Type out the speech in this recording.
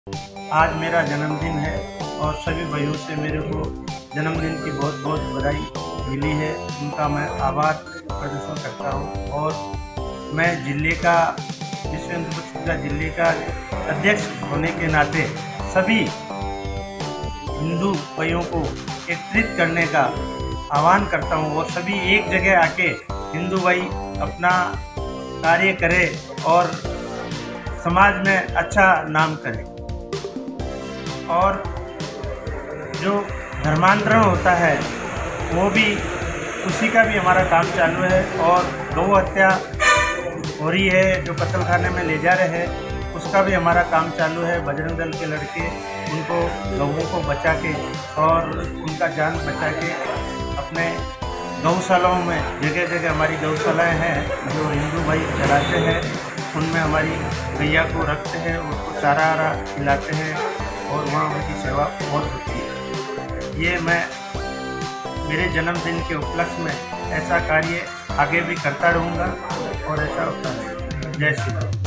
आज मेरा जन्मदिन है और सभी भाइयों से मेरे को जन्मदिन की बहुत बहुत बधाई मिली है। उनका मैं आभार प्रदर्शन करता हूँ और मैं जिले का विश्व हिंदू परिषद जिले का अध्यक्ष होने के नाते सभी हिंदू भाइयों को एकत्रित करने का आह्वान करता हूँ और सभी एक जगह आके हिंदू भाई अपना कार्य करें और समाज में अच्छा नाम करें। और जो धर्मांतरण होता है वो भी उसी का भी हमारा काम चालू है और गौ हत्या हो रही है जो कत्ल खाने में ले जा रहे हैं उसका भी हमारा काम चालू है। बजरंग दल के लड़के उनको गौओं को बचा के और उनका जान बचा के अपने गौशालाओं में जगह जगह हमारी गौशालाएँ हैं जो हिंदू भाई चलाते हैं उनमें हमारी गैया को रखते हैं, उसको चारा आरा खिलाते हैं और वहाँ उनकी सेवा बहुत होती है। ये मैं मेरे जन्मदिन के उपलक्ष्य में ऐसा कार्य आगे भी करता रहूँगा और ऐसा होता है। जय श्री राम।